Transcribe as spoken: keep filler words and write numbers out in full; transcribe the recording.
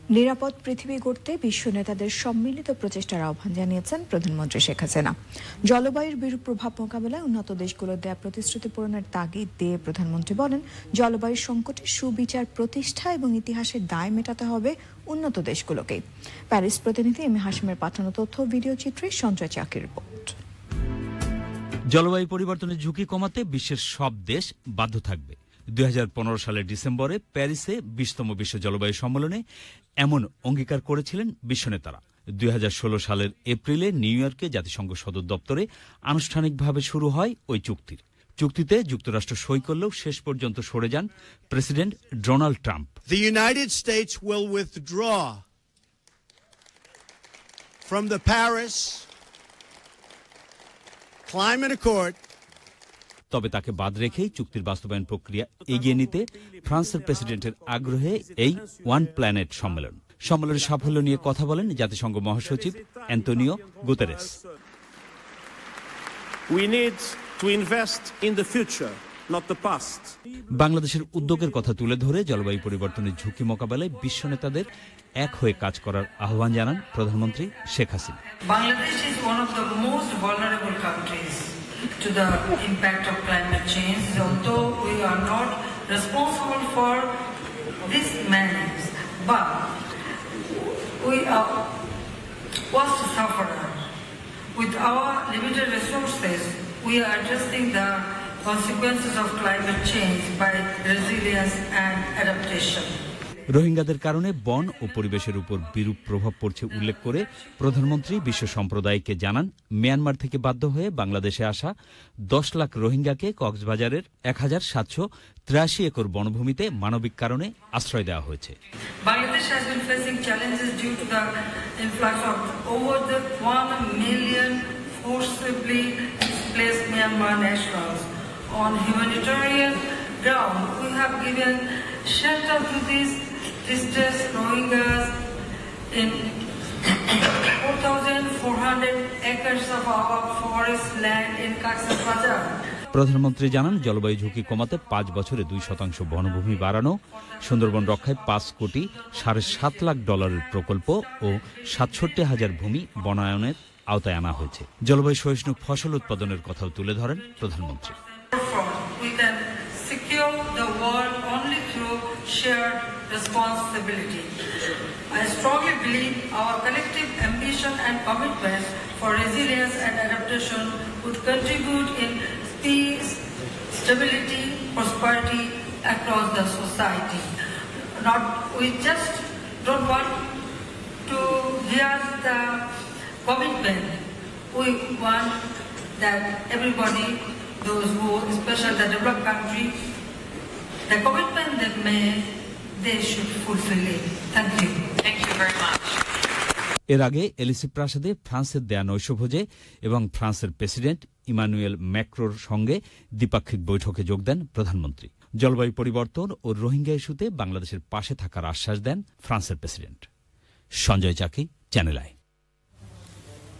নিরাপদ পৃথিবী গড়তে বিশ্ব নেতাদের সম্মিলিত প্রচেষ্টার আহ্বান জানিয়েছেন প্রধানমন্ত্রী শেখ হাসিনা। জলবায়ুর বিরূপ প্রভাব মোকাবেলায় উন্নত দেশগুলোর দেয়া প্রতিশ্রুতি পূরণের তাগিদ দিয়ে প্রধানমন্ত্রী বলেন, জলবায়ু সংকটে সুবিচার প্রতিষ্ঠা এবং ইতিহাসের দায় মেটাতে হবে উন্নত দেশগুলোকে। প্যারিস প্রতিনিধি এম এ হাশিমের পাঠানো তথ্য ভিডিও চিত্রে সঞ্জয় চাকির রিপোর্ট। জলবায়ু পরিবর্তনের ঝুঁকি কমাতে বিশ্বের সব দেশ বাধ্য থাকবে। দুই হাজার পনেরো সালের ডিসেম্বরে প্যারিসে বিশতম বিশ্ব জলবায়ু সম্মেলনে এমন অঙ্গীকার করেছিলেন বিশ্বনেতারা। দুই হাজার ষোলো সালের এপ্রিলে নিউ ইয়র্কে জাতিসংঘ সদর দপ্তরে আনুষ্ঠানিকভাবে শুরু হয় ওই চুক্তির। চুক্তিতে যুক্তরাষ্ট্র সই করলেও শেষ পর্যন্ত সরে যান president Donald Trump. The United States will withdraw from the Paris Climate Accord. তবে তাকে বাদ রেখেই চুক্তির বাস্তবায়ন প্রক্রিয়া এগিয়ে নিতে ফ্রান্সের প্রেসিডেন্টের আগ্রহে এই ওয়ান প্ল্যানেট সম্মেলন। সম্মেলনের সাফল্য নিয়ে কথা বলেন জাতিসংঘ মহাসচিব Antonio Guterres. We need to invest in the future, not the past. বাংলাদেশের উদ্যোগের কথা তুলে ধরে জলবায়ু পরিবর্তনের ঝুঁকি মোকাবেলায় বিশ্ব নেতাদের এক হয়ে কাজ করার আহ্বান জানান প্রধানমন্ত্রী Sheikh Hasina. Bangladesh is one of the most vulnerable countries to the impact of climate change, although we are not responsible for this menace, but we are worst sufferer. With our limited resources, we are addressing the consequences of climate change by resilience and adaptation. রোহিঙ্গাদের কারণে বন ও পরিবেশের উপর বিরূপ প্রভাব পড়ছে উল্লেখ করে প্রধানমন্ত্রী বিশ্ব সম্প্রদায়কে জানান, মিয়ানমার থেকে বাধ্য হয়ে বাংলাদেশে আসা দশ লাখ রোহিঙ্গাকে কক্সবাজারের এক হাজার সাতশো তিরাশি একর বনভূমিতে মানবিক কারণে আশ্রয় দেওয়া হয়েছে। Bangladesh has been facing challenges due to the influx of over the one million forcibly displaced Myanmar nationals. On humanitarian ground, we have given shelter to these distressed Rohingyas in four thousand four hundred acres of our forest land in Cox's Bazar. প্রধানমন্ত্রী জানান, জলবায়ু ঝুঁকি কমাতে পাঁচ বছরে দুই শতাংশ বনভূমি বাড়ানো, সুন্দরবন রক্ষায় পাঁচ কোটি সাড়ে সাত লাখ ডলারের প্রকল্প ও সাতষট্টি হাজার ভূমি বনায়নের আওতায় আনা হয়েছে। জলবায়ু সহিষ্ণু ফসল উৎপাদনের কথাও তুলে ধরেন প্রধানমন্ত্রী। We can secure the world only through shared responsibility. I strongly believe our collective ambition and commitment for resilience and adaptation would contribute in peace, stability, prosperity across the society. Not, we just don't want to hear the commitment. We want that everybody, those who, especially the developed country, the commitment they made, they should fulfill it. Thank you. Thank you very much. এর আগে এলিসি প্রাসাদে ফ্রান্সের দেয়া নৈশভোজে এবং ফ্রান্সের president Emmanuel ম্যাক্রোর সঙ্গে দ্বিপাক্ষিক বৈঠকে যোগ দেন প্রধানমন্ত্রী। জলবায়ু পরিবর্তন ও রোহিঙ্গা ইস্যুতে বাংলাদেশের পাশে থাকার আশ্বাস দেন ফ্রান্সের প্রেসিডেন্ট। সঞ্জয় চাকি, চ্যানেল আই।